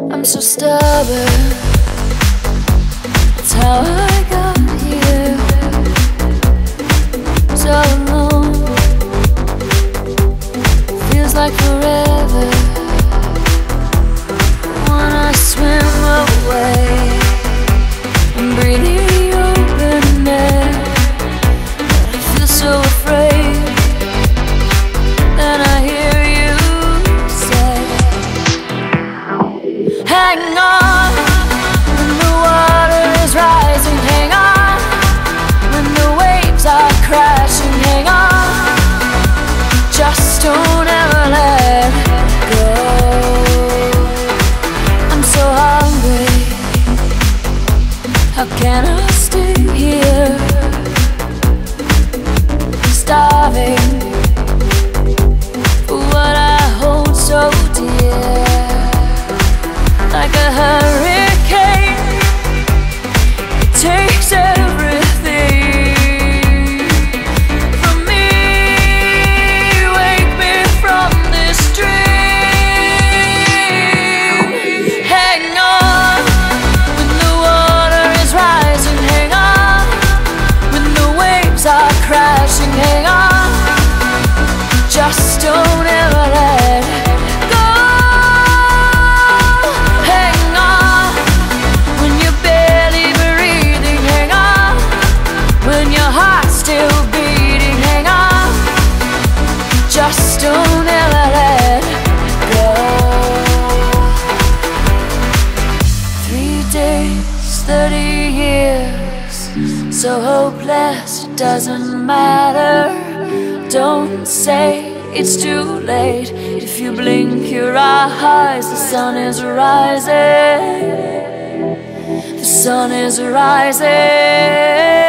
I'm so stubborn, that's how I got here. So alone, feels like forever. Wanna swim away and breathe the open air, but I feel so afraid. Then I hear you say, hang on, when the water is rising, hang on, when the waves are crashing, hang on, just don't ever let go. I'm so hungry, how can I stay here? Starving for what I hold so dear. Like a hurricane, it takes everything from me. Wake me from this dream. Hang on, when the water is rising, hang on, when the waves are crashing, hang on, just don't ever let go. Hang on, when you're barely breathing, hang on, when your heart's still beating, hang on, just don't ever let go. 3 days, 30 years, so hopeless, it doesn't matter. Don't say it's too late. If you blink your eyes, the sun is rising. The sun is rising.